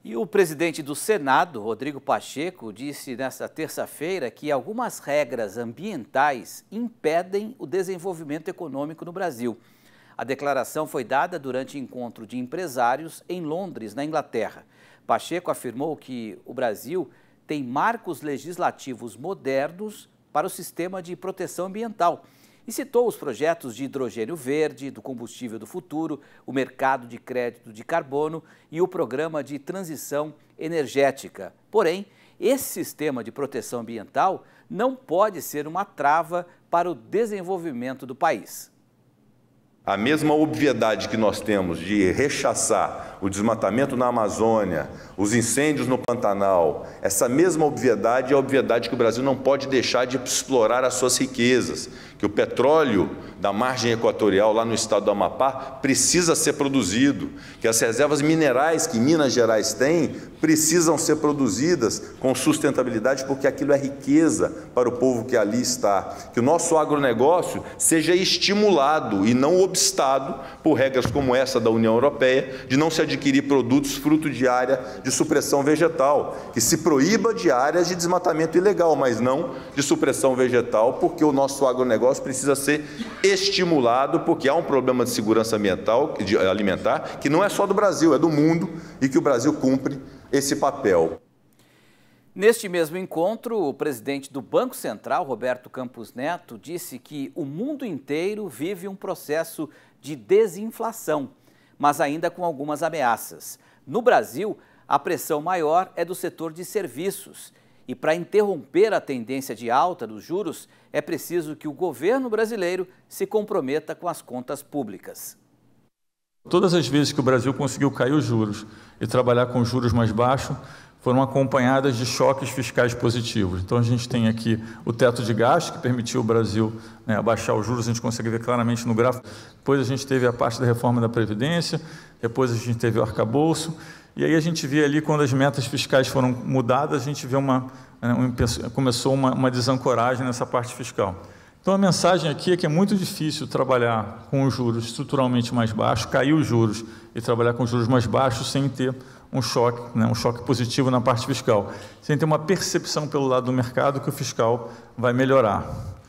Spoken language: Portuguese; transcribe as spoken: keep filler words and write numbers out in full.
E o presidente do Senado, Rodrigo Pacheco, disse nesta terça-feira que algumas regras ambientais impedem o desenvolvimento econômico no Brasil. A declaração foi dada durante encontro de empresários em Londres, na Inglaterra. Pacheco afirmou que o Brasil tem marcos legislativos modernos para o sistema de proteção ambiental e citou os projetos de hidrogênio verde, do combustível do futuro, o mercado de crédito de carbono e o programa de transição energética. Porém, esse sistema de proteção ambiental não pode ser uma trava para o desenvolvimento do país. A mesma obviedade que nós temos de rechaçar o desmatamento na Amazônia, os incêndios no Pantanal, essa mesma obviedade é a obviedade que o Brasil não pode deixar de explorar as suas riquezas, que o petróleo da margem equatorial lá no estado do Amapá precisa ser produzido, que as reservas minerais que Minas Gerais tem precisam ser produzidas com sustentabilidade, porque aquilo é riqueza para o povo que ali está. Que o nosso agronegócio seja estimulado e não obstado por regras como essa da União Europeia, de não se adquirir produtos fruto de área de supressão vegetal, que se proíba de áreas de desmatamento ilegal, mas não de supressão vegetal, porque o nosso agronegócio precisa ser estimulado, porque há um problema de segurança ambiental, de alimentar, que não é só do Brasil, é do mundo, e que o Brasil cumpre esse papel. Neste mesmo encontro, o presidente do Banco Central, Roberto Campos Neto, disse que o mundo inteiro vive um processo de desinflação, mas ainda com algumas ameaças. No Brasil, a pressão maior é do setor de serviços. E para interromper a tendência de alta dos juros, é preciso que o governo brasileiro se comprometa com as contas públicas. Todas as vezes que o Brasil conseguiu cair os juros e trabalhar com juros mais baixos, foram acompanhadas de choques fiscais positivos. Então, a gente tem aqui o teto de gastos, que permitiu o Brasil, né, abaixar os juros, a gente consegue ver claramente no gráfico. Depois a gente teve a parte da reforma da Previdência, depois a gente teve o arcabouço, e aí a gente vê ali, quando as metas fiscais foram mudadas, a gente vê uma, um, começou uma, uma desancoragem nessa parte fiscal. Então, a mensagem aqui é que é muito difícil trabalhar com os juros estruturalmente mais baixos, cair os juros e trabalhar com juros mais baixos sem ter um choque, né, um choque positivo na parte fiscal, sem ter uma percepção pelo lado do mercado que o fiscal vai melhorar.